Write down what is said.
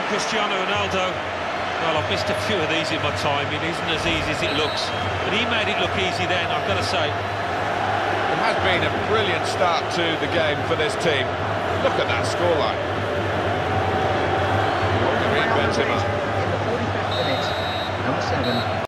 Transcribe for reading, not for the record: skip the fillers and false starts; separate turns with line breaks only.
Cristiano Ronaldo. Well, I've missed a few of these in my time. It isn't as easy as it looks. But he made it look easy then, I've got to say.
It has been a brilliant start to the game for this team. Look at that scoreline. Karim Benzema.
In the 45th minute, number 7.